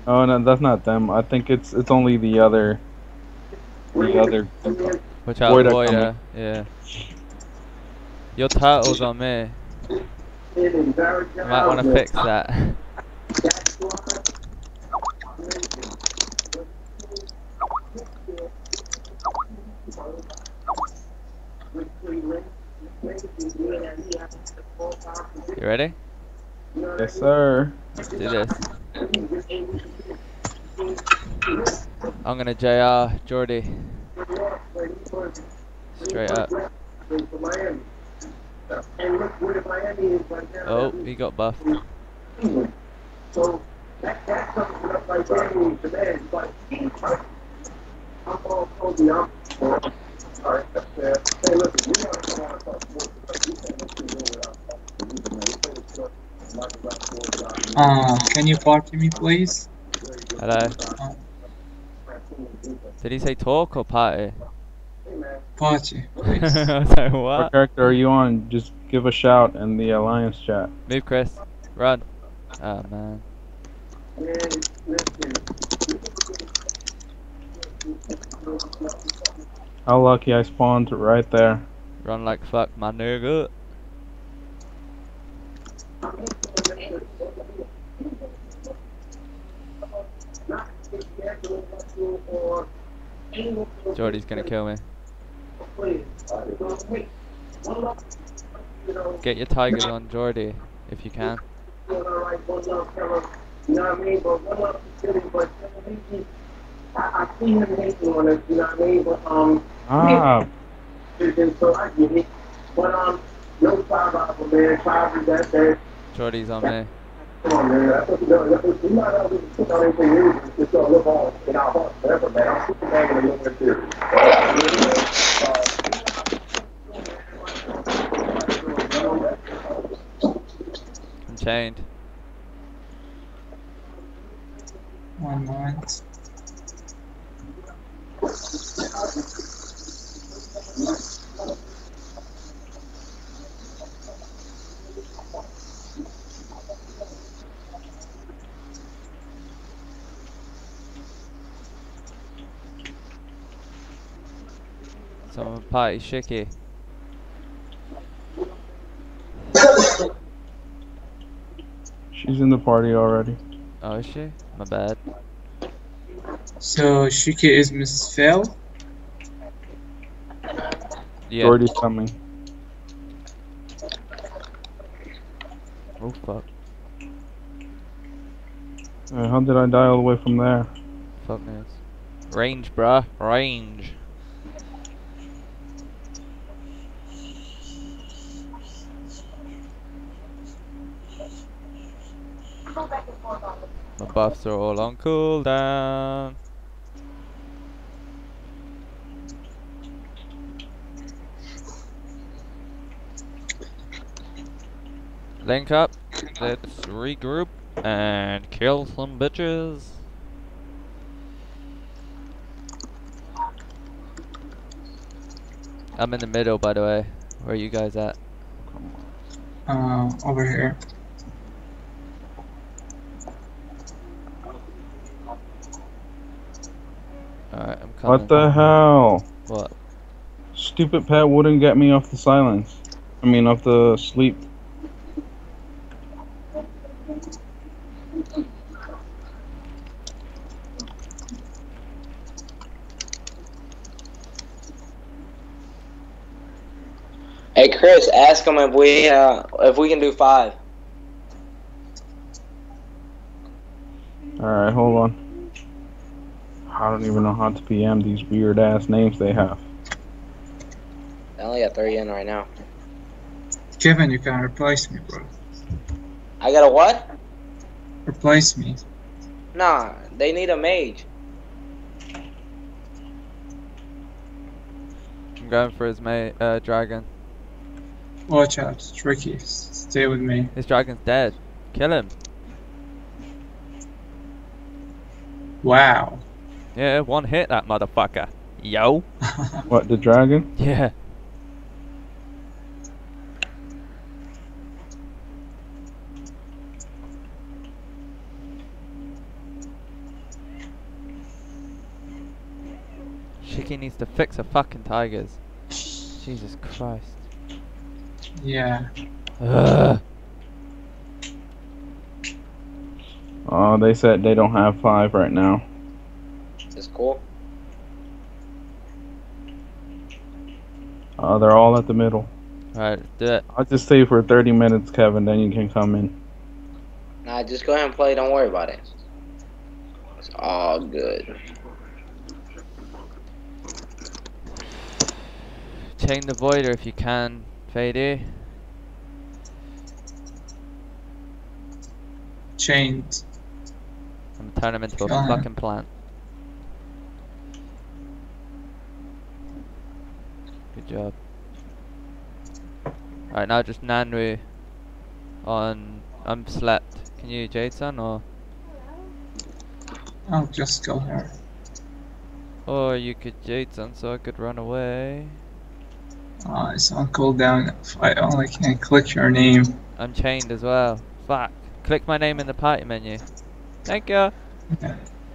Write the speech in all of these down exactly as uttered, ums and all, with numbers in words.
Oh no, that's not them. I think it's it's only the other the other Watch out, Voida coming. Voida. Yeah. Your turtle's on me. I might want to fix that. You ready? Yes, sir. Let's do this. I'm gonna J R Jordy. Straight up. Oh, he got buffed. Uh, can you party me, please? Hello. Uh, Did he say talk or party? party, I please. was like, What what? character are you on? Just give a shout in the alliance chat. Move, Chris. Run. Oh, man. How lucky I spawned right there. Run like fuck, my nigga. Jordy's gonna kill me. Get your tigers on Jordy, if you can. Ah, Jordy's on me. I'm chained. One moment. Someone party shicky. she's in the party already. Oh, is she? My bad. So Shiki is Missus Phil. Yeah. Jordy's coming. Oh, fuck. Uh, how did I die all the way from there? Fuck knows. Range, bruh. Range. My buffs are all on cooldown. Link up. Let's regroup and kill some bitches. I'm in the middle, by the way. Where are you guys at? Uh, over here. Alright, I'm coming. What the hell? What? Stupid pet wouldn't get me off the silence. I mean, off the sleep. Hey Chris, ask him if we uh, if we can do five. Alright, hold on. I don't even know how to P M these weird ass names they have. I only got three in right now. Kevin, you can replace me, bro. I got a what? Replace me. Nah, they need a mage. I'm going for his mate, uh, dragon. Watch out, it's tricky. S- Stay with me. His dragon's dead. Kill him. Wow. Yeah, one hit that motherfucker. Yo. What, the dragon? Yeah. Shiki needs to fix her fucking tigers. Jesus Christ. Yeah. Ugh. Oh, they said they don't have five right now. It's cool. Uh, they're all at the middle. Alright, do it. I'll just stay for thirty minutes, Kevin, then you can come in. Nah, just go ahead and play. Don't worry about it. It's all good. Chain the voider if you can, Fady. Chained. And turn him into Kill a him. fucking plant. Good job. Alright, now just Nanru on. I'm slept. Can you Jade-san or? I'll just go here. Or you could Jade-san so I could run away. Uh, it's on cooldown. If I only can click your name. I'm chained as well. Fuck. Click my name in the party menu. Thank you. Yeah.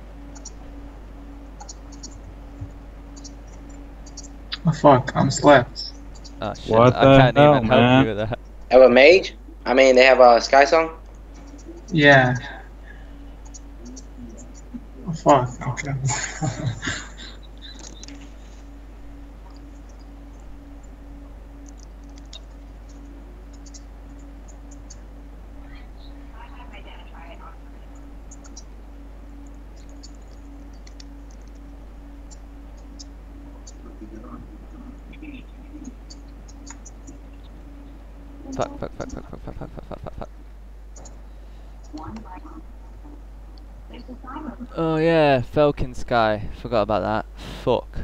Oh fuck, I'm slept. Oh shit. What I the can't hell, even help man? you with that. Have a mage? I mean, they have a Sky Song? Yeah. Oh fuck, okay. Fuck, fuck, fuck, fuck, fuck, fuck, fuck, fuck, fuck, fuck, fuck. Oh yeah, Falcon Sky. Forgot about that. Fuck.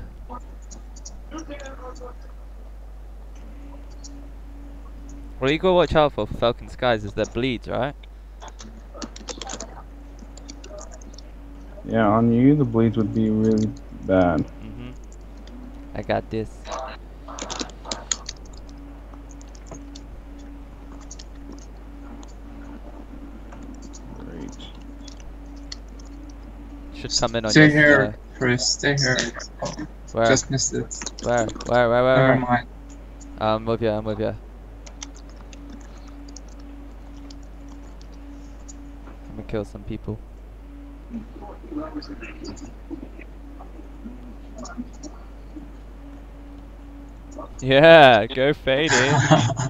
What you gotta watch out for for Falcon Skies is their bleeds, right? Yeah, on you, the bleeds would be really bad. Mm-hmm. I got this. Great. Should come in on Stay your here, Chris. Stay here. uh, Where? Just missed it. Where? Where? Where? Where? Never where? mind. I'm with you. I'm with you. I'm gonna kill some people. Yeah, go Fady.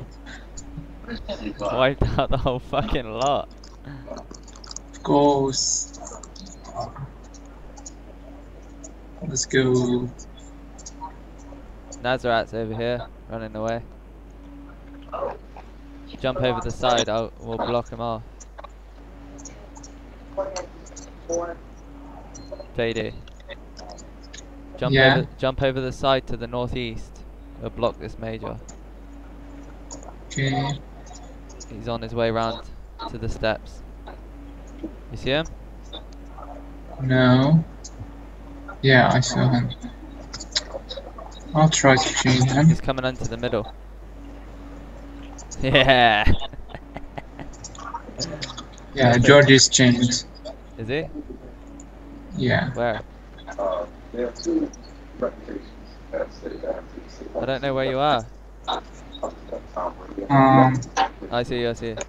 Wiped out the whole fucking lot. Of course. Let's go. Nazarat's over here, running away. Jump over the side, I'll, we'll block him off. Fady. Jump Yeah. over jump over the side to the northeast. We'll block this major. Okay. He's on his way round to the steps. You see him? No. Yeah, I saw him. I'll try to chain him. He's coming into the middle. Yeah. Yeah, George is chained. Is he? Yeah. Where? I don't know where you are. Um. I see you, I see you.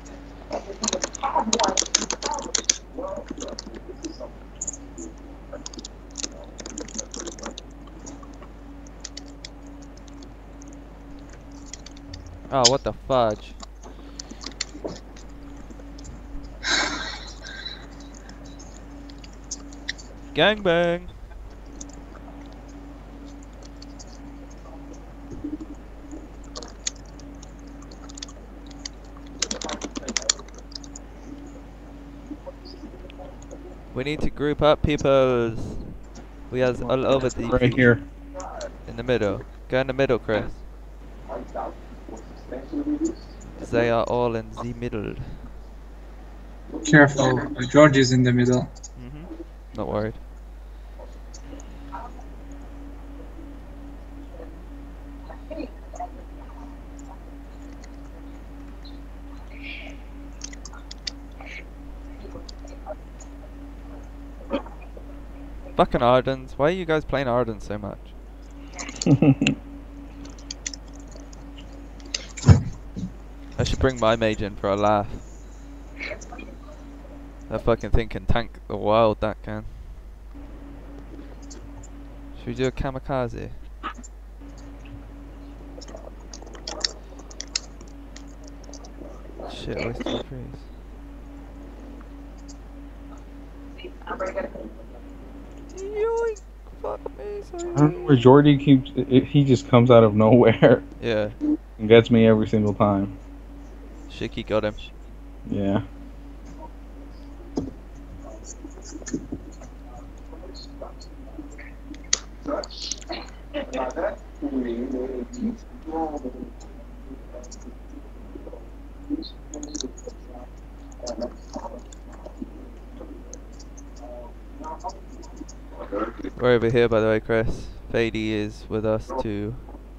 Oh, what the fudge? Gangbang! We need to group up, peoples. We are all over the Right here. in the middle. Go in the middle, Chris. They are all in the middle. Careful, George is in the middle. Mm-hmm. Not worried. Fucking Ardens. Why are you guys playing Ardens so much? I should bring my mage in for a laugh. That fucking thing can tank the world, that can. Should we do a kamikaze? Shit, wasted the freeze. Yoink! Fuck me, I don't know where sorry. Jordy keeps. It, he just comes out of nowhere Yeah, and gets me every single time. Shiki got him. Yeah. We're over here, by the way, Chris. Fady is with us too.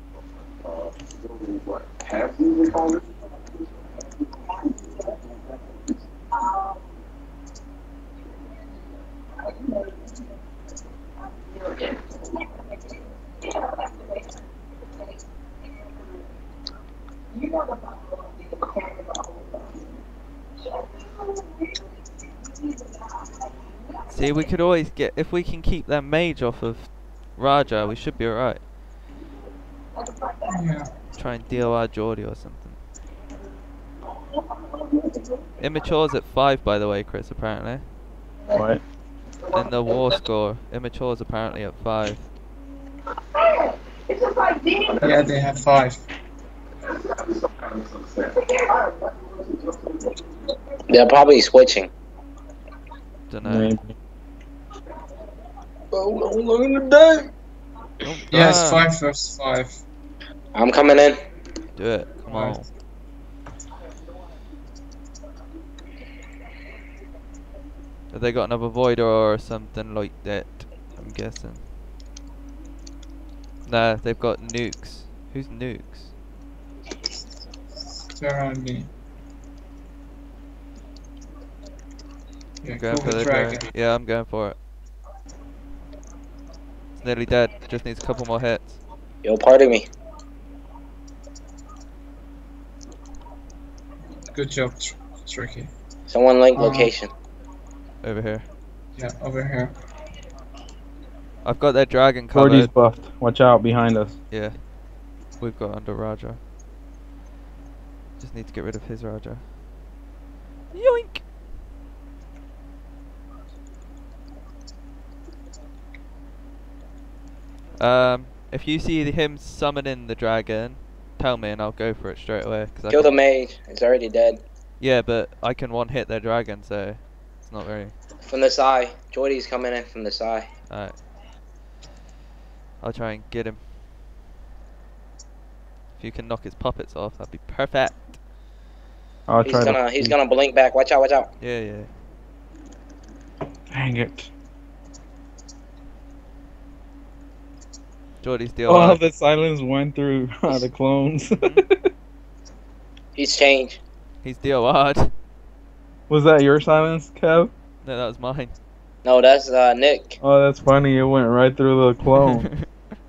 See, we could always get, if we can keep that mage off of Raja, we should be alright. Yeah. Try and D O R Geordie or something. Immature's at five, by the way, Chris, apparently. What? In the war score, Immature's apparently at five. Yeah, they have five. They're probably switching. Dunno. Maybe. Oh, no, look at that. Oh, Yeah, it's damn. five versus five. I'm coming in. Do it, come on. Right. Have they got another Voider or something like that? I'm guessing. Nah, they've got nukes. Who's nukes? They're on me. Yeah, I'm going go for with the dragon. dragon. Yeah, I'm going for it. It's nearly dead. Just needs a couple more hits. Yo, pardon me. Good job, tr Tricky. Someone link Uh, location. Over here. Yeah, over here. I've got that dragon Jordy's covered. buffed. Watch out behind us. Yeah. We've got under Raja. Just need to get rid of his Raja. Yoink! Um, if you see him summoning the dragon, tell me and I'll go for it straight away. Cause I Kill the can, mage. It's already dead. yeah, but I can one hit their dragon, so it's not very. From the side. Jordy's coming in from the side. Alright. I'll try and get him. If you can knock his puppets off, that'd be perfect. I'll He's try gonna to. he's gonna blink back. Watch out, watch out. Yeah, yeah. Dang it. Jordy's deal. Oh, the silence went through uh, the clones. He's changed. He's D O R'd. Was that your silence, Kev? No, that was mine. No, that's uh Nick. Oh, that's funny. It went right through the clone.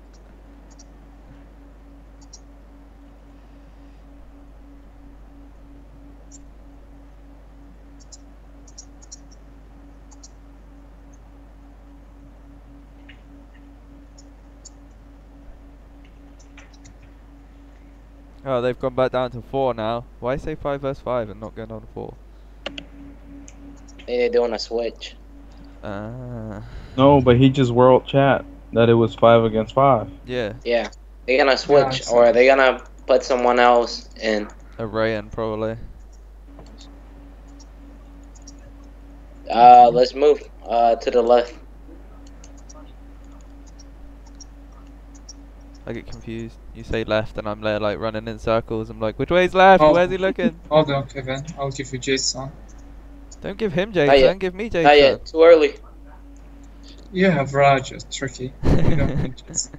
Oh, they've gone back down to four now. Why say five versus five and not going down to four? They're doing a switch. Ah. No, but he just world chat that it was five against five. Yeah, Yeah. They're gonna switch, it's- or they're gonna put someone else in. a Rayan probably. Uh, let's move uh to the left. I get confused. You say left and I'm there like running in circles. I'm like, which way's left? Oh. Where's he looking? Hold on, Kevin. I'll give you Jason. Don't give him yet. Jason, give me Jason. Not yet. Too early. You have Raja, Tricky. You don't need Jason.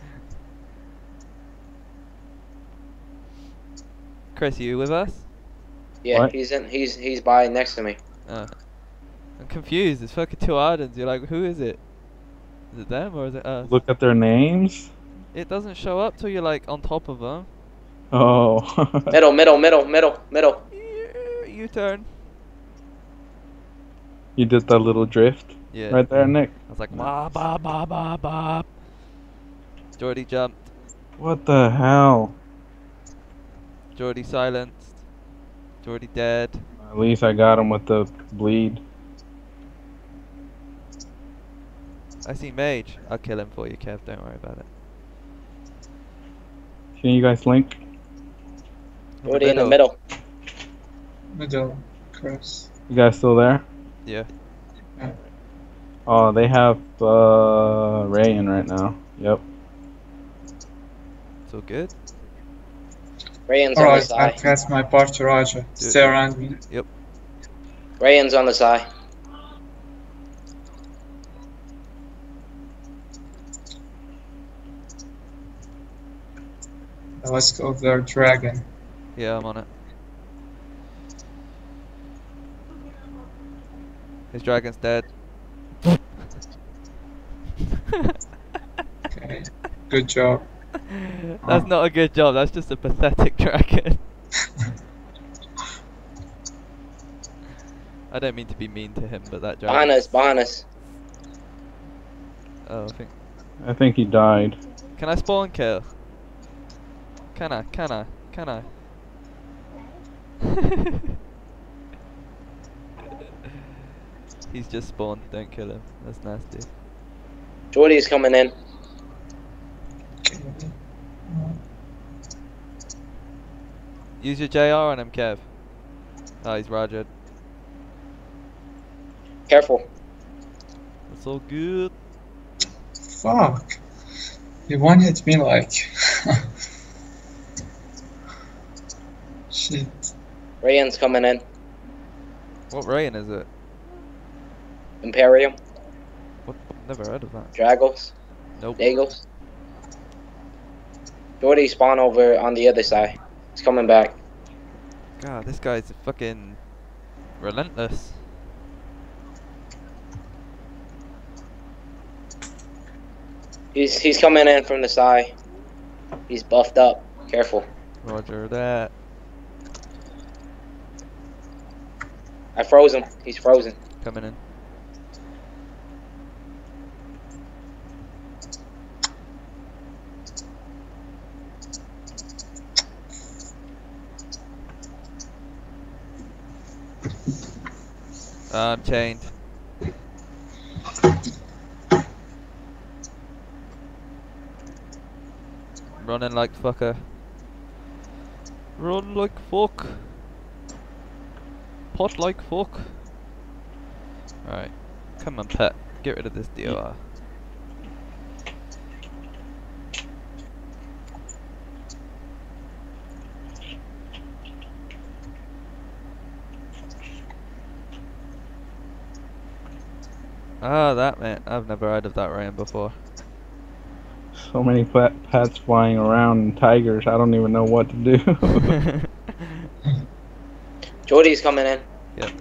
Chris, you with us? Yeah, What? he's in. He's he's by next to me. Oh. I'm confused. It's fucking two Ardens. You're like, who is it? Is it them or is it us? Look at their names. It doesn't show up till you're like on top of them. Oh. Middle, middle, middle, middle, middle. You turn. You did that little drift Yeah. right there, Nick. I was like, ba ba ba ba ba. Jordy jumped. What the hell? Jordy silenced. Jordy dead. At least I got him with the bleed. I see Mage. I'll kill him for you, Kev. Don't worry about it. Can you guys link? Jordy in the middle. Middle. Cross. You guys still there? Yeah. Oh, they have uh, Ray in right now. Yep. It's all good. Rayan's on the Alright, I side. press my part to Roger. Stay around me. Rayan's on the side. Now let's go there, Dragon. Yeah, I'm on it. His dragon's dead. Okay. Good job. That's not a good job, that's just a pathetic dragon. I don't mean to be mean to him, but that dragon. Behind us, behind us. Oh, I think. I think he died. Can I spawn kill? Can I? Can I? Can I? He's just spawned, don't kill him. That's nasty. Jordy's coming in. Use your J R on him, Kev. Oh, he's Roger. Careful. That's all good. Fuck. He one hit me like. Shit. Rayan's coming in. What rain is it? Imperium. What? Never heard of that. Dragos. Nope. Dagos. Jordy spawn over on the other side. He's coming back. God, this guy's fucking relentless. He's he's coming in from the side. He's buffed up. Careful. Roger that. I froze him. He's frozen. Coming in. I'm chained. Running like fucker. Run like fuck. Pot like fuck. Alright. Come on, pet. Get rid of this D O R. Ah, that man. I've never heard of that rain before. So many pet pets flying around and tigers. I don't even know what to do. Jordy's coming in. Yep.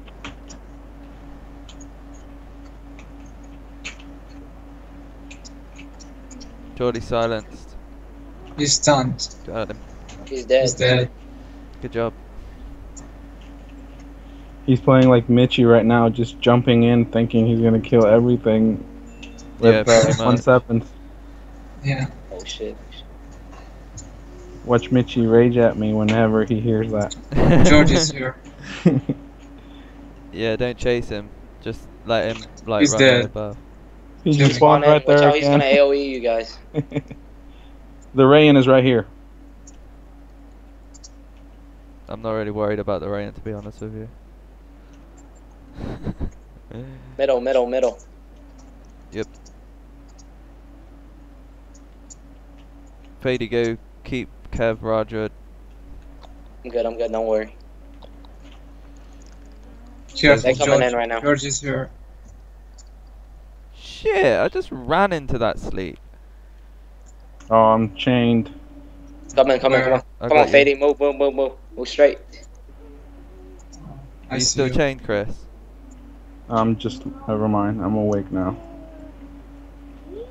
Jordy silenced. He's stunned. Got him. He's dead. He's dead. Good job. He's playing like Mitchie right now, just jumping in, thinking he's gonna kill everything with Yeah, uh, pretty one much. seconds. Yeah. Oh shit. Watch Mitchie rage at me whenever he hears that. George is here. Yeah, don't chase him. Just let him like He's run dead. right above. He He's just Spawn spawned in. right Watch there out, he's gonna again. AoE you guys. The Rayan is right here. I'm not really worried about the rain, to be honest with you. Middle, middle, middle. Yep. Fady, go keep Kev, Roger. I'm good, I'm good, don't worry. Careful, They're coming George. in right now. George is here. Shit, I just ran into that sleep. Oh, I'm chained. Come in, come in, come on. I Come on, got you. Fady, move, move, move, move. Move straight. I Are you see still you. chained, Chris? I'm just, never mind. I'm awake now.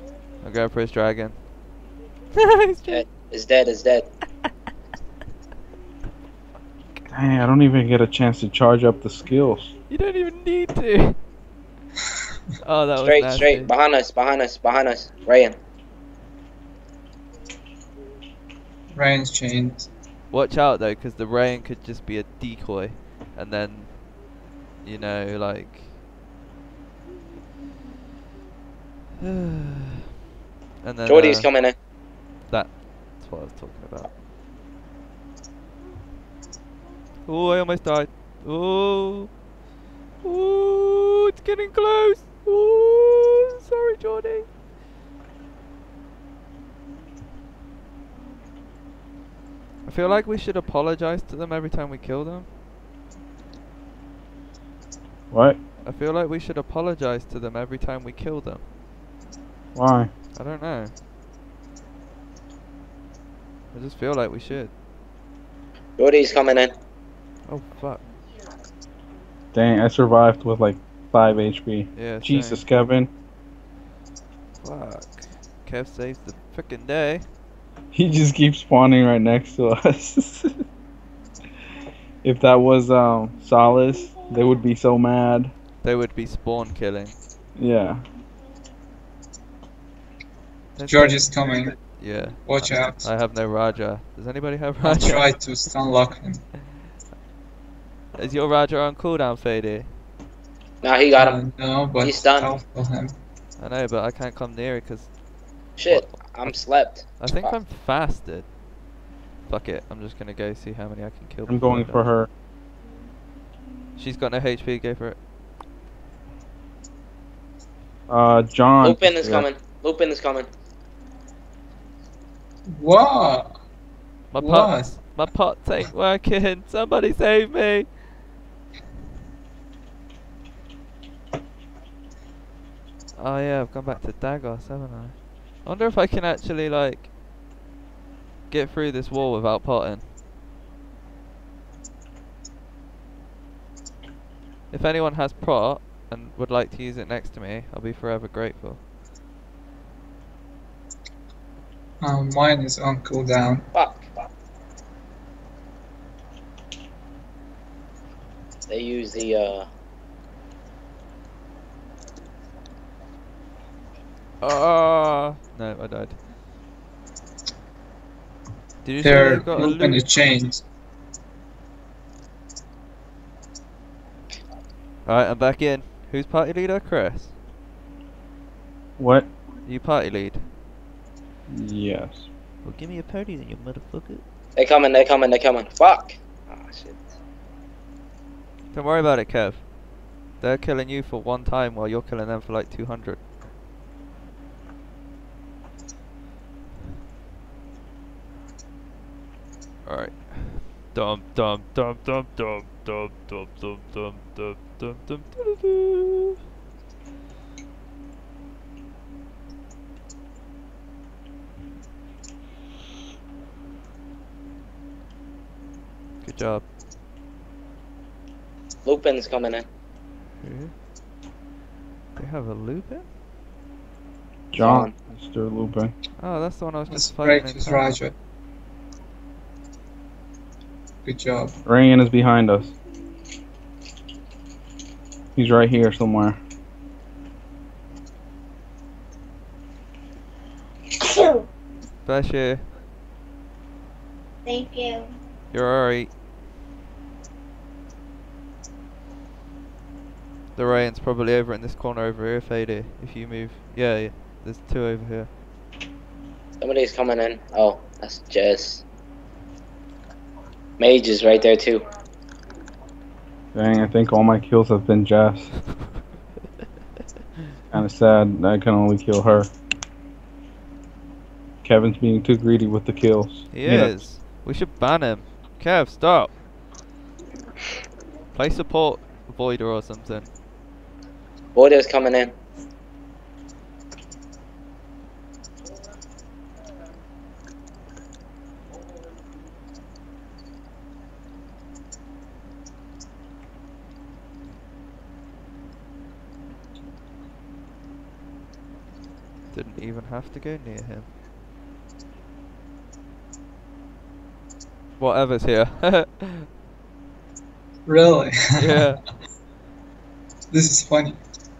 I'll go for his dragon. He's Dead. It's dead. It's dead. Dang, I don't even get a chance to charge up the skills. You don't even need to. Oh, that Straight, was nasty. straight. Behind us. Behind us. Behind us. Ryan. Ryan's chained. Watch out though, because the rain could just be a decoy, and then, you know, like. and then. Jordy's uh, coming in. That's what I was talking about. Oh, I almost died. Oh. Oh, it's getting close. Oh, sorry, Jordy. I feel like we should apologize to them every time we kill them. What? I feel like we should apologize to them every time we kill them. Why? I don't know. I just feel like we should. Jordy's coming in. Oh, fuck. Dang, I survived with like five H P. Yeah, Jesus, same. Kevin. Fuck. Kev saves the frickin' day. He just keeps spawning right next to us. If that was um Solace, they would be so mad. They would be spawn killing. Yeah. Let's George go. is coming. Yeah. Watch out. I have no Raja. Does anybody have I'll Raja? try to stun lock him. Is your Raja on cooldown, Fady? Nah, he got him. Uh, no, but He's stunned. I'll kill him. I know, but I can't come near it because Shit. I'm slept. I think I'm fasted. Fuck it. I'm just gonna go see how many I can kill. I'm before going I die. for her. She's got no H P. Go for it. Uh, John. Lupin is yeah. coming. Lupin is coming. What? My What? pots. My pots ain't working. Somebody save me. Oh yeah, I've gone back to Dagos, haven't I? I wonder if I can actually like get through this wall without potting. If anyone has pot and would like to use it next to me, I'll be forever grateful. Um, mine is on cooldown. Fuck. They use the uh. Ah, no, I died. Did you say They're they've got a open the loot? chains. Alright, I'm back in. Who's party leader? Chris. What? You party lead? Yes. Well, give me a party then, you motherfucker. They coming. They coming. They coming. Fuck. Ah shit. Don't worry about it, Kev. They're killing you for one time while you're killing them for like two hundred. Alright. Dum dum dum dum dum dum dum dum dum dum dum dum dum dum. Good job. Lupin's coming in. Who? They have a Lupin? John. Mister Lupin. Oh, that's the one I was Let's just fighting. break in his town. Raja. Good job. Rayan is behind us. He's right here somewhere. Bless you. Thank you. You're alright. The rain's probably over in this corner over here, Fady. If you move. Yeah, yeah. There's two over here. Somebody's coming in. Oh, that's Jess. Mage is right there too. Dang, I think all my kills have been Jess. Kinda sad that I can only kill her. Kevin's being too greedy with the kills. He Yeah. is. We should ban him. Kev, stop. Play support Voider or something. Voider's coming in. Didn't even have to go near him. Whatever's here. Really? Yeah. This is funny.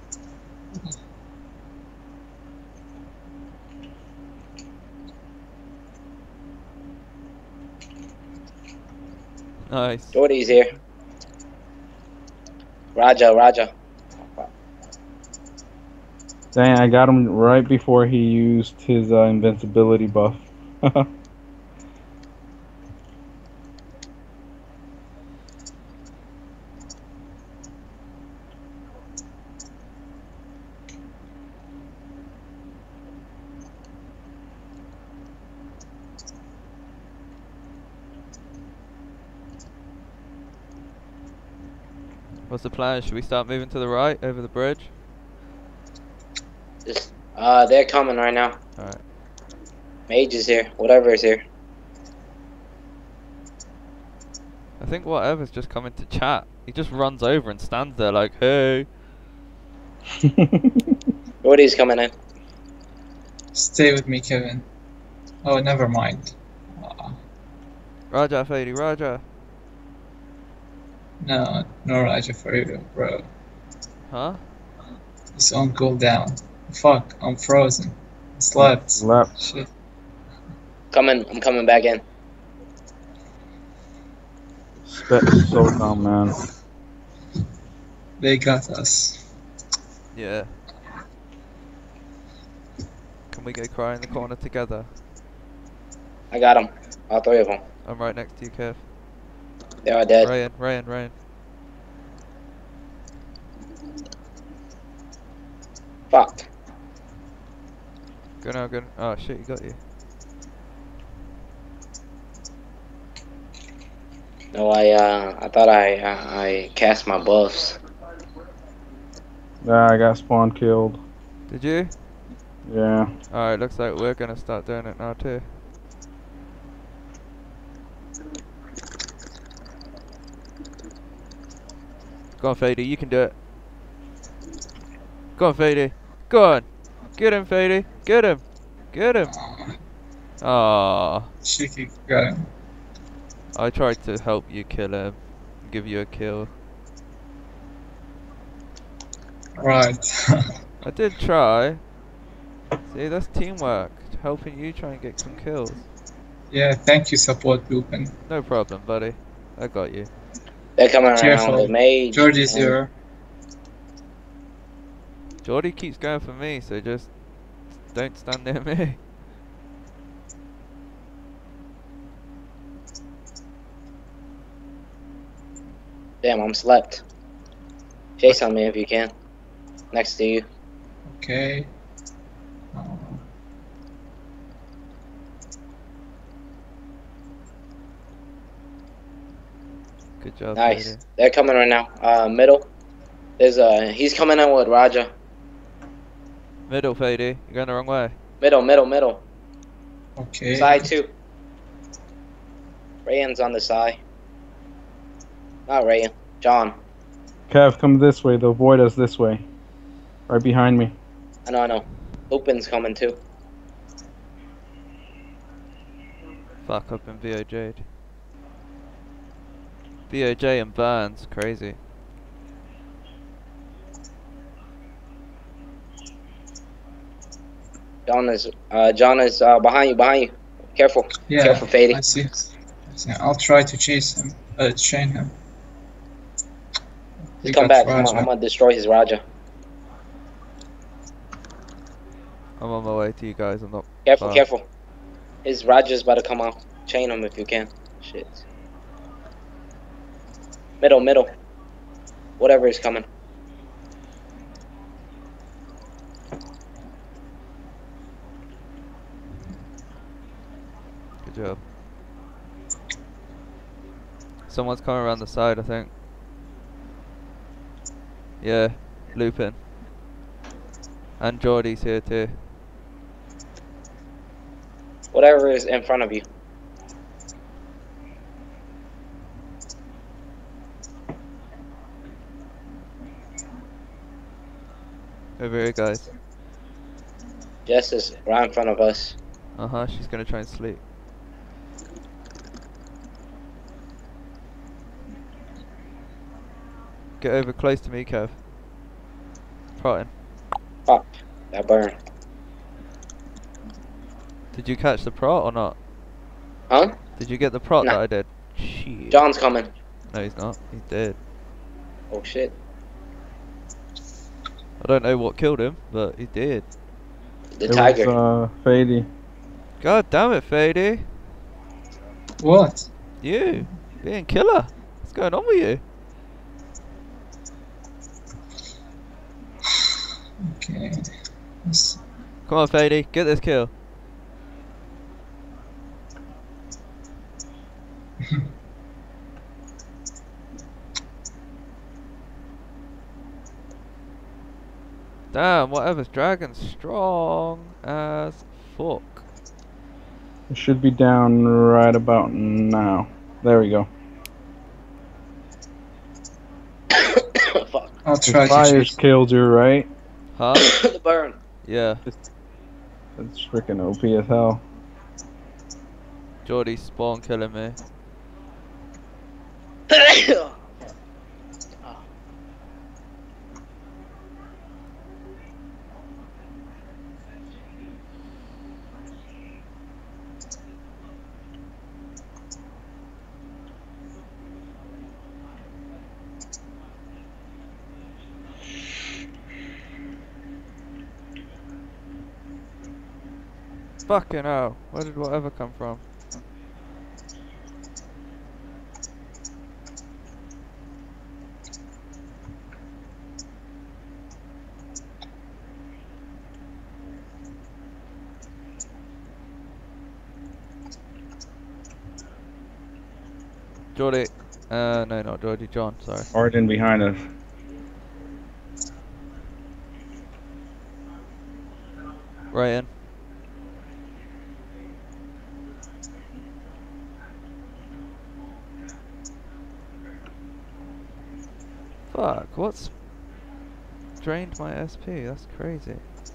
Nice. Jordy's here. Raja, Raja. Dang, I got him right before he used his uh, invincibility buff. What's the plan? Should we start moving to the right over the bridge? Just, uh, they're coming right now. Alright. Mage is here. Whatever is here. I think whatever's just coming to chat. He just runs over and stands there like, hey. Jordy's coming in. Stay with me, Kevin. Oh, never mind. Uh, Raja, Fady, Raja. no, no Raja for you, bro. Huh? It's on cooldown. Fuck, I'm frozen. I slept. Left. Shit. Coming. I'm coming back in. Spec so dumb, man. They got us. Yeah. Can we go cry in the corner together? I got them. All three of them. I'm right next to you, Kev. They are dead. Ryan, Ryan, Ryan. Fuck. Go now, go. Oh shit, he got you. No, I uh, I thought I uh, I cast my buffs. Yeah, I got spawn killed. Did you? Yeah. Alright, looks like we're gonna start doing it now too. Go on, Fady, you can do it. Go on, Fady. Go on. Get him, Fady. Get him. Get him. Ah, Shiki got him. I tried to help you kill him. Give you a kill. Right. I did try. See, that's teamwork. Helping you try and get some kills. Yeah, thank you, support Lupin. No problem, buddy. I got you. They're coming around Careful. the mage. Georgie's and- here. Jordy keeps going for me, so just don't stand near me. Damn, I'm slept. Chase on me if you can. Next to you. Okay. Uh, Good job, Nice. Fady. They're coming right now. Uh, middle. There's uh, he's coming in with Raja. Middle, Fady. You're going the wrong way. Middle, middle, middle. okay. Side two. Rayan's on the side. Not Rayan. John. Kev, come this way. They'll avoid us this way. Right behind me. I know, I know. Lupin's coming too. Fuck up in V O J'd. V O J and Burns, crazy. John is uh, John is uh, behind you, behind you. Careful. Yeah, Careful, Fady. I see. I see. I'll try to chase him. Uh, chain him. Just come back. I'm, I'm gonna destroy his Raja. I'm on my way to you guys. I'm not. Careful, far. careful. His Raja's about to come out. Chain him if you can. Shit. Middle, middle. Whatever is coming. Good job. Someone's coming around the side, I think. Yeah, Lupin. And Geordie's here too. Whatever is in front of you. Over here, guys. Jess is right in front of us. Uh huh. She's gonna try and sleep. Get over close to me, Kev. Protting. Fuck. That burn. Did you catch the prot or not? Huh? Did you get the prot Nah. that I did? Shit. John's coming. No, he's not. He's dead. Oh shit. I don't know what killed him, but he did. The It tiger. was uh, Fady. God damn it, Fady. What? You being killer. What's going on with you? Okay. Let's- Come on, Fady. Get this kill. Damn, whatever's dragon's strong as fuck. It should be down right about now. There we go. Fuck. I'll The try to fires shoot. killed you, right? Huh? The burn. Yeah. That's freaking O P as hell. Geordie spawn killing me. Fucking hell. Where did whatever come from? Geordie. Uh, no, not Geordie. John, sorry. Arden behind us. Right in. Fuck, what's drained my S P? That's crazy.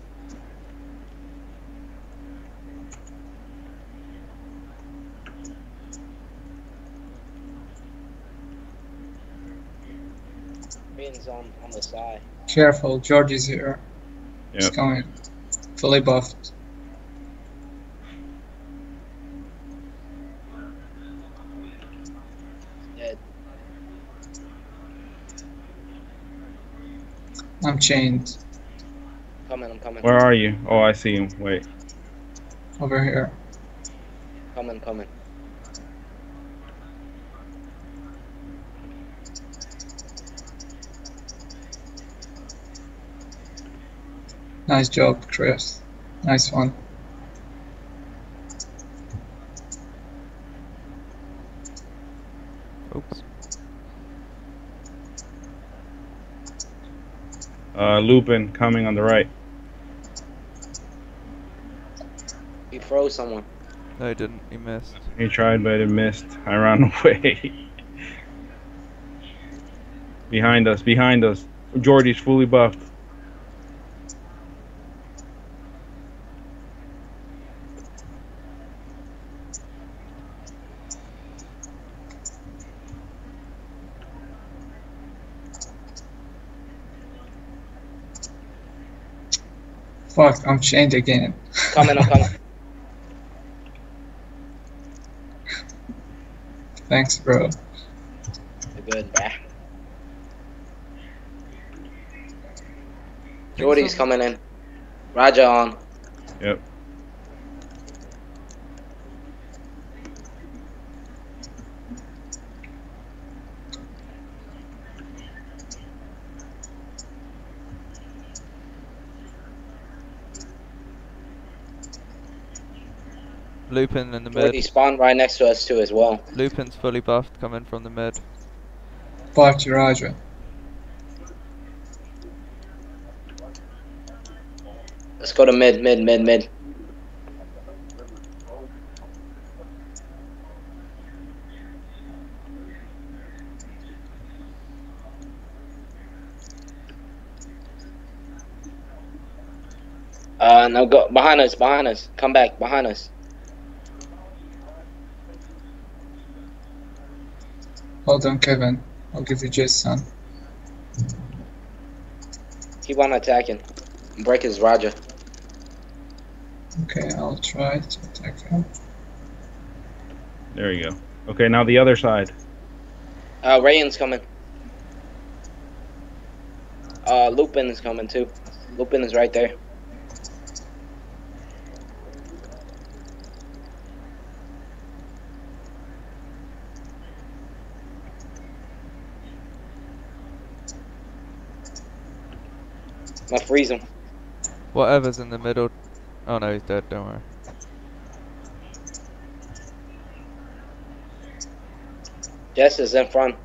Beans on, on the side. Careful, George is here. He's Yep. coming. Fully buffed. Dead. I'm chained Coming, I'm coming. Where are you? Oh, I see him. Wait. over here. Coming, coming. Nice job, Chris. Nice one. Oops. Uh, Lupin coming on the right. He froze someone. No, he didn't. He missed. He tried, but it missed. I ran away. Behind us, behind us. Geordie's fully buffed. Fuck, I'm chained again. Coming, I'm coming. Thanks, bro. You're good, bruh. Jordy's coming in. Raja on. Yep. Lupin in the Jordy mid. spawned right next to us too as well. Lupin's fully buffed, coming from the mid. Fuck you, Raja. Let's go to mid, mid, mid, mid. Uh, no, go behind us, behind us. Come back, behind us. Hold on, Kevin. I'll give you Jason. Keep on attacking. Break his Roger. Okay, I'll try to attack him. There you go. Okay, now the other side. Uh, Rayan's coming. Uh, Lupin is coming too. Lupin is right there. I'm gonna freeze him. Whatever's in the middle. Oh no, he's dead. Don't worry. Jess is in front.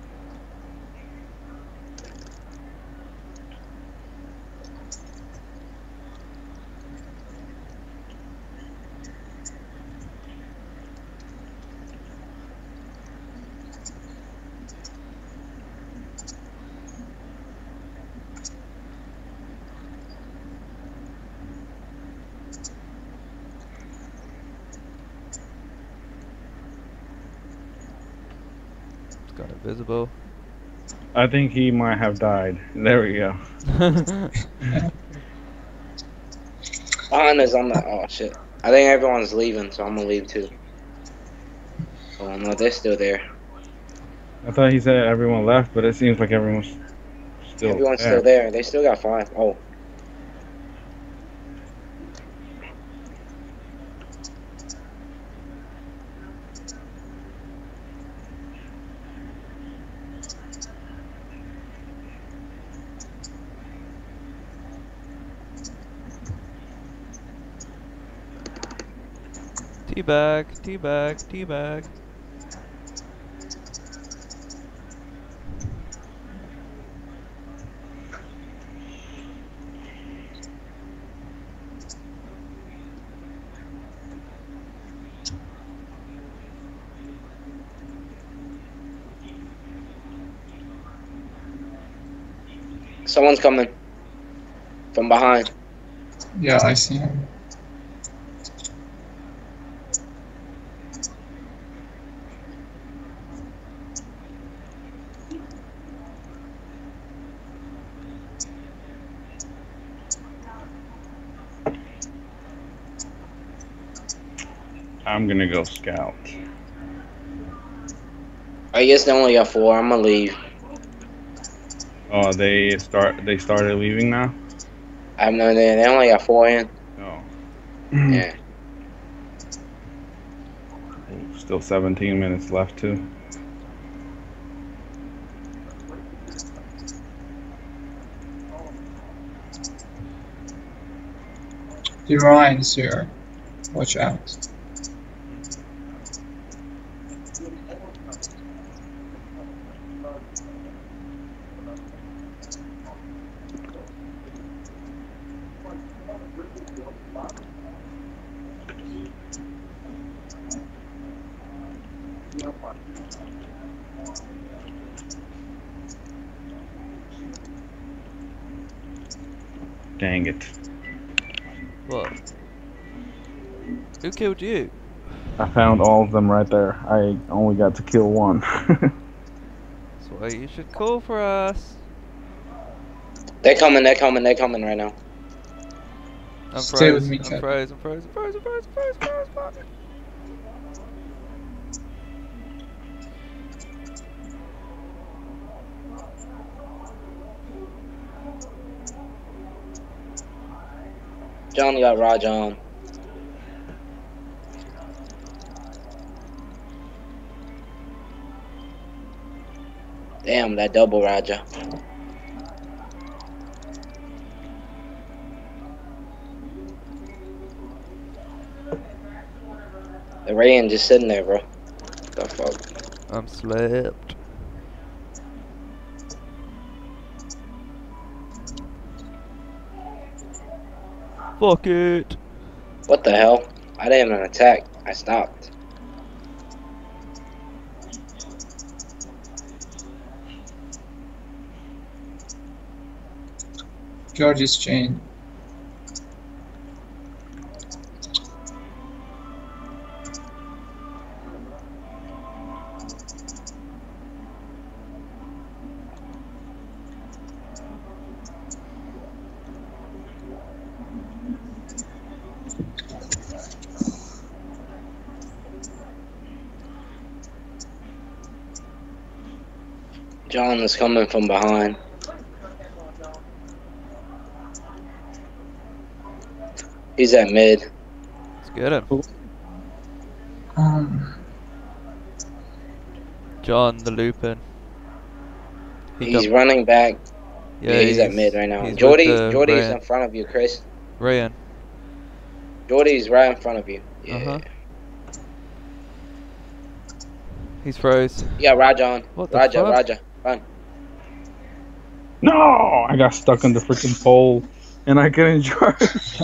Got invisible. I think he might have died. There we go. Behind us on the. Oh shit. I think everyone's leaving, so I'm gonna leave too. Oh no, they're still there. I thought he said everyone left, but it seems like everyone's still Everyone's there. still there. They still got five. Oh. Teabag, teabag, teabag. Someone's coming. From behind. Yeah, I see him. I'm gonna go scout. I guess they only got four. I'm gonna leave. Oh, they start. They started leaving now. I have no idea. They only got four in. Oh. Yeah. Still seventeen minutes left too. The Ryan's here. Watch out. Dang it. What? Who killed you? I found all of them right there. I only got to kill one. That's why you should call for us. They're coming. They're coming. They're coming right now. I'm Stay frozen. with me, I'm Cat. frozen. Frozen. Frozen. Frozen. Frozen. Frozen. Frozen. John got Raja on. Damn, that double Raja. The Rayan just sitting there, bro. What the fuck? I'm slept. Fuck it. What the hell? I didn't even attack. I stopped. George's chain. John is coming from behind. He's at mid. Let's get him. Um, John the Lupin. He He's got- running back. Yeah, Yeah, he's, at mid right now. he's with Jordy, the Jordy's Ryan. in front of you, Chris. Ryan. Jordy's right in front of you. Yeah. Uh-huh. He's froze. Yeah, Rajon. What the Raja, fuck? Raja, run. No, I got stuck on the freaking pole, and I couldn't charge.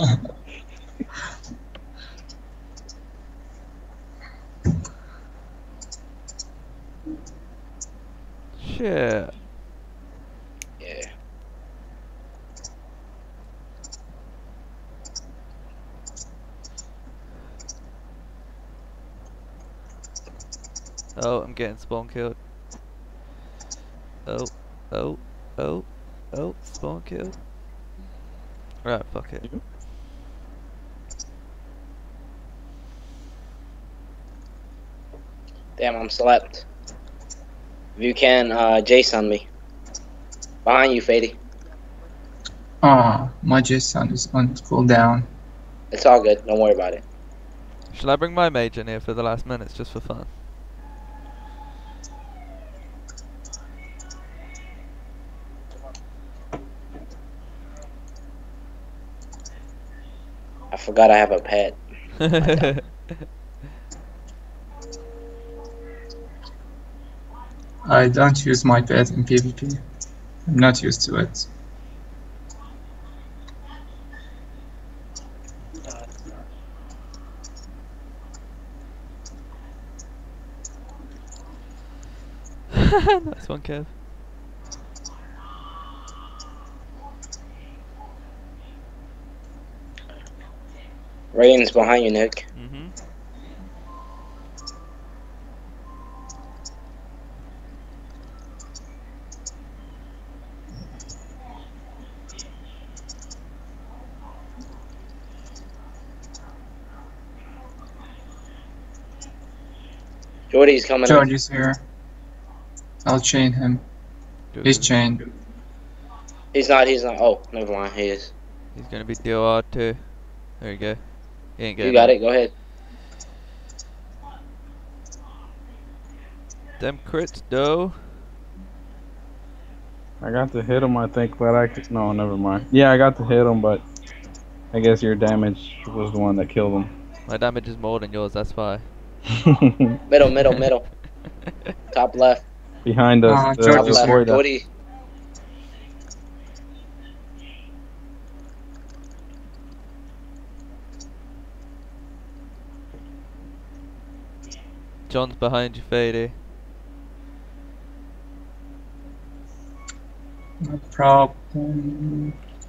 Shit. Yeah. Oh, I'm getting spawn killed. Oh, oh, oh, oh, spawn killed. Right, fuck it. Damn, I'm slept. If you can, uh, Jason me. Behind you, Fady. oh, my Jason is on cooldown. It's all good. Don't worry about it. Shall I bring my mage in here for the last minutes just for fun? I forgot I have a pet. I don't use my pet in PvP. I'm not used to it. Nice one, Kev. Rayon's behind you, Nick. Mm-hmm. Jordy's coming in. George is here. I'll chain him. He's chained. He's not, he's not. Oh, never mind. He is. He's gonna be D O R too. There you go. He ain't You getting got it. Go ahead. Them crits, though. I got to hit him, I think, but I could. No, never mind. Yeah, I got to hit him, but I guess your damage was the one that killed him. My damage is more than yours, that's why. Middle, middle, middle. Top left. Behind us, Ah, the, George Top the is left. boy that- Jordy. John's behind you, Fady. No problem.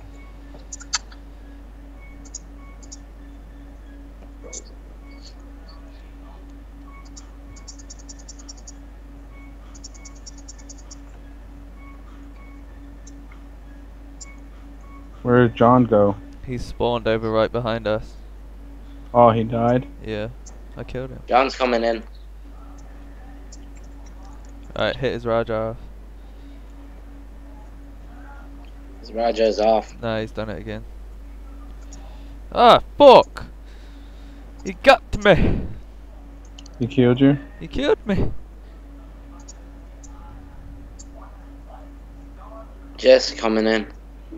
Where did John go? He's spawned over right behind us. Oh, he died? Yeah, I killed him. John's coming in. Alright, hit his Raja off. His Raja is off. Nah, he's done it again. Ah, fuck! He got me! He killed you? He killed me! Jess coming in.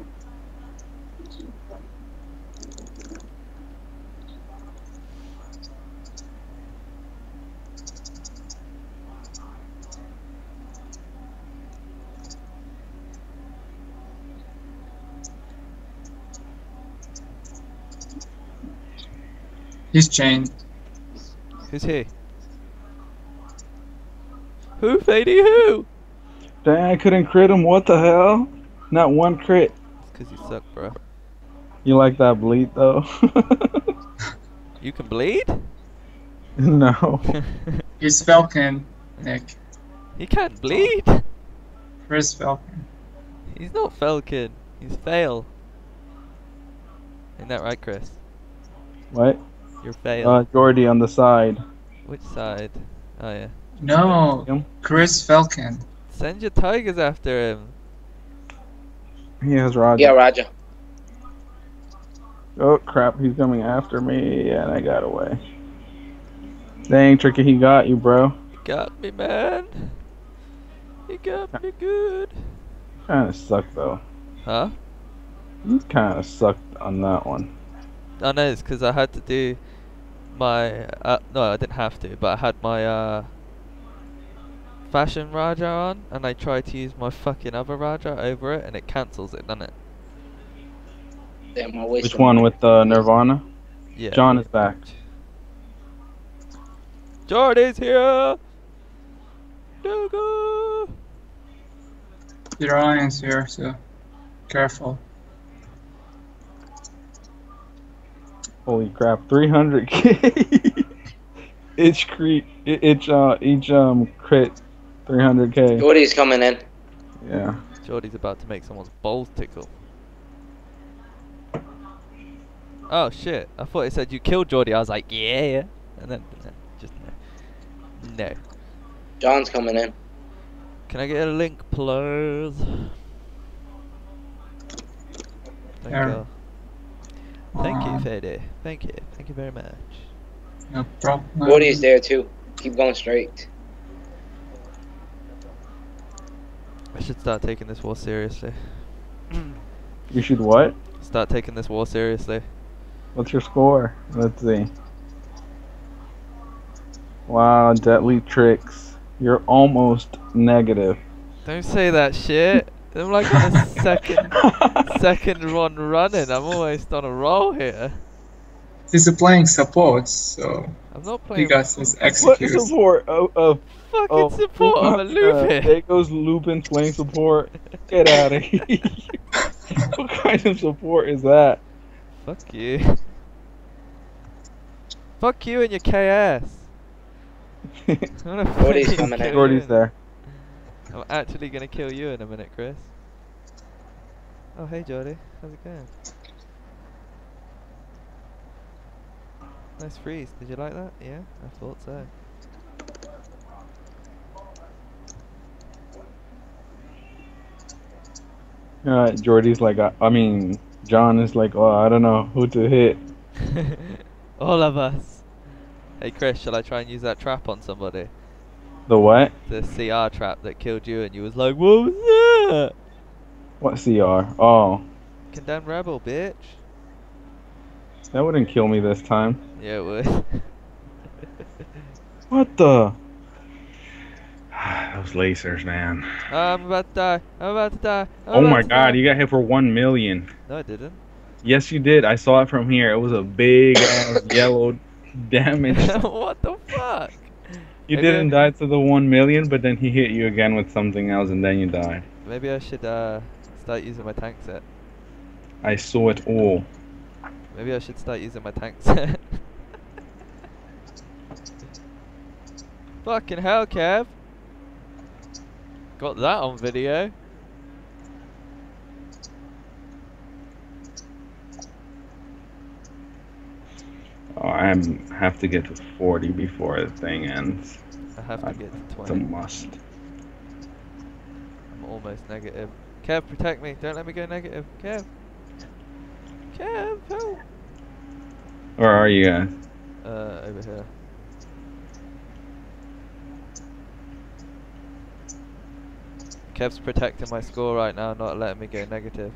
He's chained. Who's he? Who, Fady, who? Dang, I couldn't crit him. What the hell? Not one crit. It's cause you suck, bro. You like that bleed, though? You can bleed? No. He's Falcon, Nick. He can't bleed! Where's Falcon? He's not Falcon. He's Fail. Isn't that right, Chris? What? You're Fail. Uh, Jordy on the side. Which side? Oh yeah. No, Him? Chris Falcon. Send your tigers after him. He has Roger. Yeah, Roger. Oh crap, he's coming after me, and I got away. Dang, Tricky, he got you, bro. You got me, man. You got me good. Kinda sucked, though. Huh? You kinda sucked on that one. I know, it's because I had to do my... Uh, no, I didn't have to, but I had my uh, Fashion Raja on, and I tried to use my fucking other Raja over it, and it cancels it, doesn't it? Damn, I Which wasted one, my- with uh, Nirvana? Yeah. John is back. Jordy's here! Go! Your audience here, so careful. Holy crap, three hundred K! each crit, each, uh, each, um, crit, three hundred K. Jordy's coming in. Yeah. Jordy's about to make someone's balls tickle. Oh shit, I thought it said you killed Jordy. I was like, yeah. And then, no, just no. No. John's coming in. Can I get a link, please? Thank There. you. Thank you, Um, Fede. Thank you. Thank you very much. No problem. Jordy's there too. Keep going straight. I should start taking this war seriously. You should what? Start taking this war seriously. What's your score? Let's see. Wow, deadly tricks. You're almost negative. Don't say that shit. I'm like on a second, second one running. I'm almost on a roll here. He's playing support, so I'm not he playing got his What execute. support? Oh, oh, fucking oh, support. I'm a what? Uh, Lupin. there goes Lupin playing support. Get out of here. What kind of support is that? Fuck you. Fuck you and your K S. I'm gonna Jordy's fucking coming in. kill you Jordy's in- there. I'm actually gonna kill you in a minute, Chris. Oh, hey Jordy. How's it going? Nice freeze. Did you like that? Yeah, I thought so. Uh, Jordy's like, uh, I mean, John is like, oh, I don't know who to hit. All of us. Hey Chris, shall I try and use that trap on somebody? The what? The C R trap that killed you and you was like, what was that? What C R? Oh, Condemned rebel, bitch. that wouldn't kill me this time. Yeah, it would. What the? Those lasers, man. I'm about to die. I'm about to die. I'm Oh about my to god, die. you got hit for one million. No, I didn't. Yes, you did. I saw it from here. It was a big ass yellow damage. What the fuck? You Maybe didn't I- die to the one million, but then he hit you again with something else, and then you died. Maybe I should uh, start using my tank set. I saw it all. Maybe I should start using my tank set. Fucking hell, Kev. Got that on video. Oh, I am- have to get to forty before the thing ends. I have to I- get to It's a twenty. must. I'm almost negative. Kev, protect me. Don't let me go negative. Kev. Kev, help. Where are you guys? Uh, over here. Kev's protecting my score right now, not letting me go negative.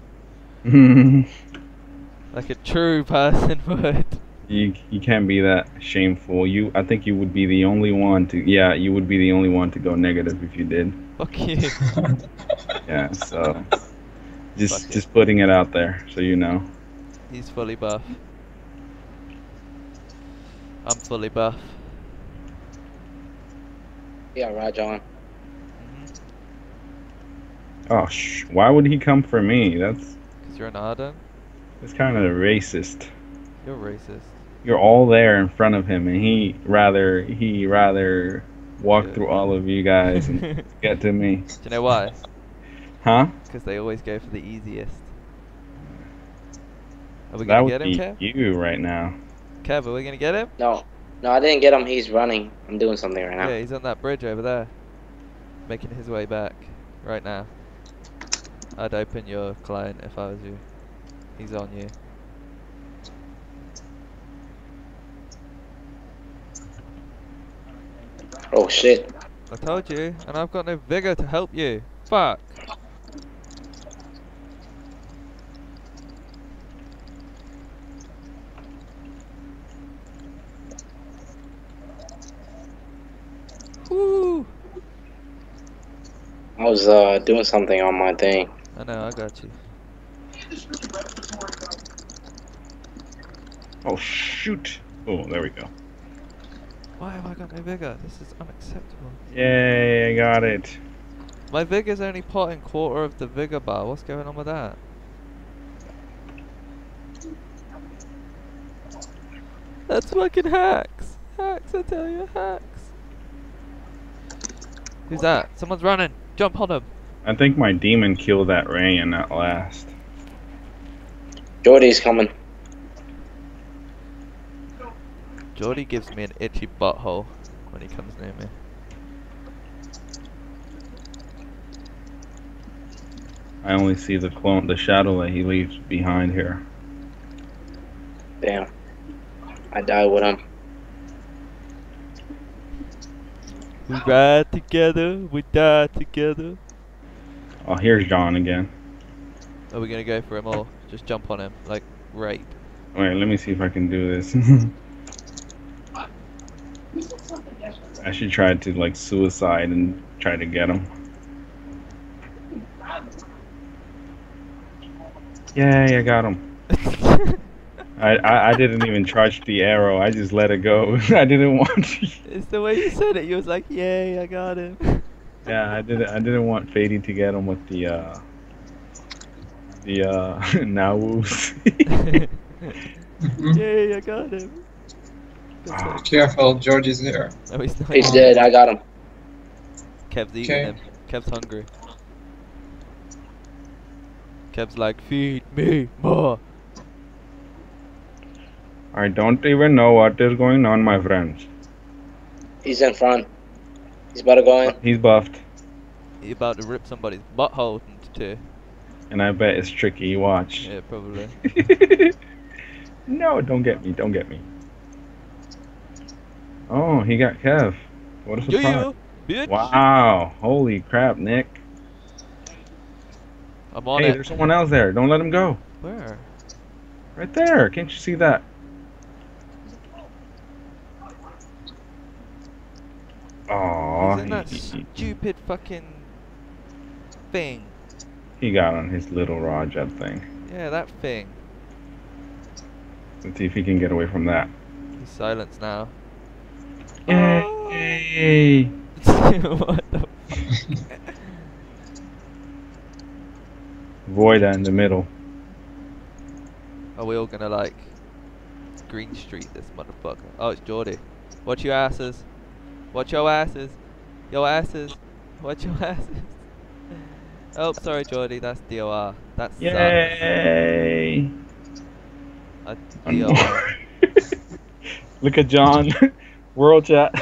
Like a true person would. You you can't be that shameful. You I think you would be the only one to yeah, you would be the only one to go negative if you did. Fuck you. Yeah, so just Fuck it. just putting it out there so you know. He's fully buff. I'm fully buff. Yeah, Roger on. Mhm. Oh sh why would he come for me? That's Cause you're an Arden. that's kind of racist. You're racist. You're all there in front of him and he rather he rather walk Yeah. through all of you guys and Do get to me. you know why? Huh? Because they always go for the easiest. Are we That gonna would get him, be Kev? you right now. Kev, are we gonna get him? No. No, I didn't get him. He's running. I'm doing something right now. Yeah, he's on that bridge over there. making his way back right now. I'd open your client if I was you. He's on you. Oh shit. I told you, and I've got no vigor to help you. Fuck. Woo! I was uh doing something on my thing. I know, I got you. Oh shoot! Oh, there we go. Why have I got no vigor? This is unacceptable. Yay! I got it. My vigor's only pot and quarter of the vigor bar. What's going on with that? That's fucking hacks. Hacks, I tell you, hacks. Who's that? Someone's running. Jump on him. I think my demon killed that Rayan at last. Jordy's coming. Jordy gives me an itchy butthole when he comes near me. I only see the clone, the shadow that he leaves behind here. Damn. I died with him. We ride together, we die together. Oh, here's John again. Are we gonna go for him or just jump on him like rape? Wait, let me see if I can do this. I should try to like suicide and try to get him. Yay, I got him. I, I, I didn't even charge the arrow, I just let it go. I didn't want to. It's the way you said it, you was like, yay, I got him. Yeah, I didn't I didn't want Fady to get him with the uh the uh Nawus. Yay, I got him. That's like, Careful, George is there. no, he's not. He's dead. I got him. Kev's eating Okay. him. Kev's hungry. Kev's like, feed me more. I don't even know what is going on, my friends. He's in front. He's about to go in. He's buffed, He about to rip somebody's butthole into two. and I bet it's tricky. Watch. Yeah, probably. No, don't get me. Don't get me. Oh, he got Kev. What a surprise. Yeah, bitch. Wow. Holy crap, Nick. I'm on Hey, it. there's someone else there. Don't let him go. Where? Right there. Can't you see that? Oh, He's in that he, he, stupid fucking thing. he got on his little Rajat thing. Yeah, that thing. Let's see if he can get away from that. He's silenced now. Yay! What the Voida in the middle. Are we all gonna like Green Street this motherfucker? Oh, it's Jordy. Watch your asses. Watch your asses. Your asses. Watch your asses. Oh, sorry, Jordy. That's D O R. That's Yay! a D O R. Look at John. World chat.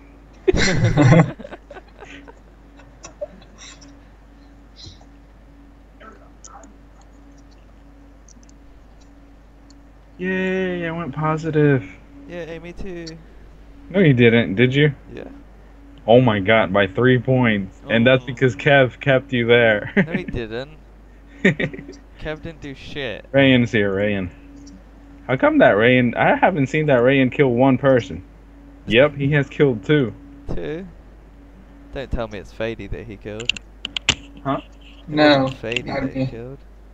Yay, I went positive. Yeah, me too. No, you didn't, did you? Yeah. Oh my god, by three points. And that's Oh. because Kev kept you there. No, he didn't. Kev didn't do shit. Rayan's here, Rayan. How come that Rayan... I haven't seen that Rayan kill one person. Yep, he has killed two. Two. Don't tell me it's Fady that he killed. Huh? It No, wasn't Fady not that he me. killed.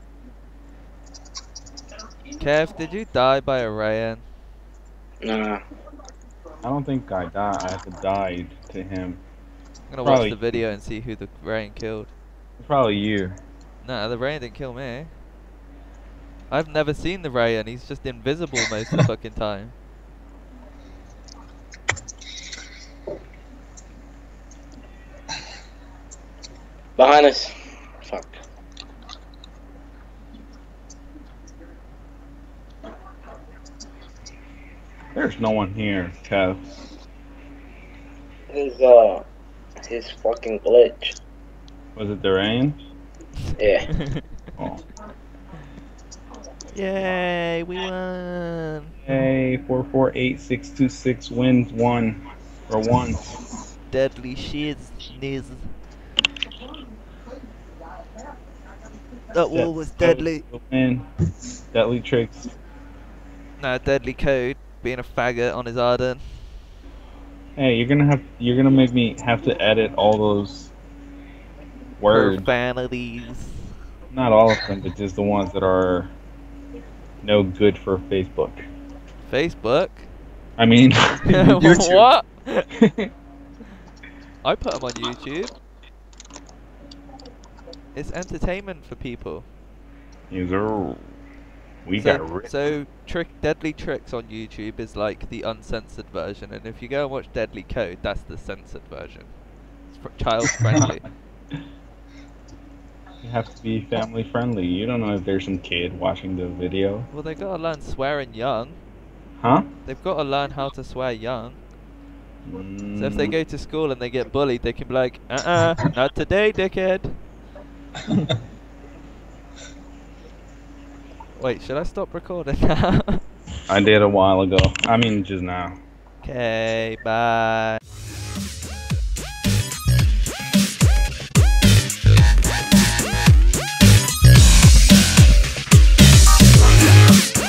Kev, did you die by a Rayan? Nah. I don't think I died. I died to him. I'm gonna Probably- watch the video and see who the Rayan killed. Probably you. Nah, the Rayan didn't kill me. I've never seen the Rayan, he's just invisible most of the fucking time. Behind us. Fuck. There's no one here, Kev. There's uh his fucking glitch. Was it the rain? Yeah. Oh. Yay, we won. Hey, four four eight six two six wins one or one. Deadly shiz, niz. That wall was deadly. Win. Deadly tricks. No, deadly code. Being a faggot on his Arden. Hey, you're gonna have you're gonna make me have to edit all those words. Profanities. Not all of them, but just the ones that are no good for Facebook. Facebook? I mean, YouTube. What? I put them on YouTube. It's entertainment for people. User, we so, got rich. so trick deadly tricks on YouTube is like the uncensored version, and if you go and watch Deadly Code, that's the censored version. It's fr- child friendly. You have to be family friendly. You don't know if there's some kid watching the video. Well, they gotta learn swearing young. Huh? They've got to learn how to swear young. Mm. So if they go to school and they get bullied, they can be like, uh-uh, not today, dickhead. Wait, should I stop recording now? I did a while ago. I mean, just now. Okay, bye.